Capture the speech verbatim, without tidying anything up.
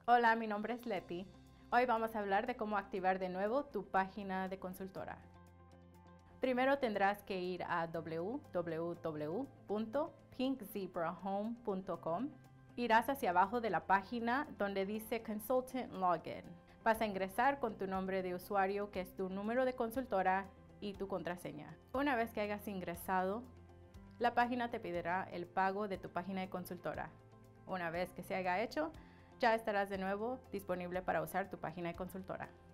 Hola, mi nombre es Leti. Hoy vamos a hablar de cómo activar de nuevo tu página de consultora. Primero tendrás que ir a w w w punto pink zebra home punto com. Irás hacia abajo de la página donde dice Consultant Login. Vas a ingresar con tu nombre de usuario, que es tu número de consultora, y tu contraseña. Una vez que hayas ingresado, la página te pedirá el pago de tu página de consultora. Una vez que se haya hecho, ya estarás de nuevo disponible para usar tu página de consultora.